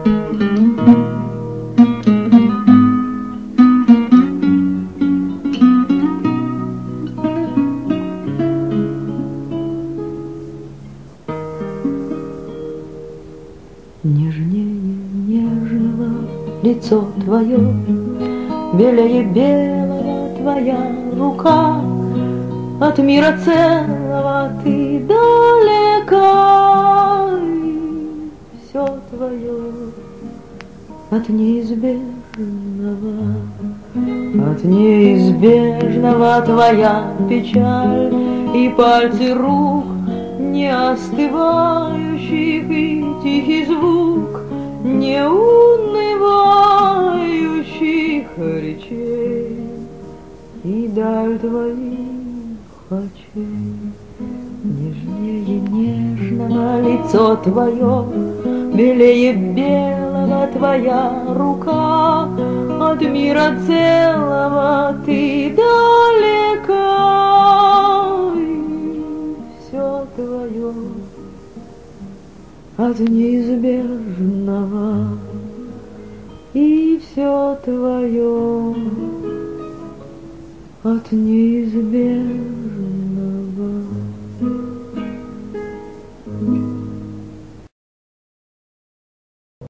Нежнее нежного лицо твое, белее белого твоя рука, от мира целого ты далека, и все твое от неизбежного твоя печаль и пальцы рук неостывающих, и тихий звук неунывающих речей, и даль твоих очей. Нежнее нежного лицо твое, белее белого твоя рука, от мира целого ты далека, и все твое от неизбежного, и все твое от неизбежного.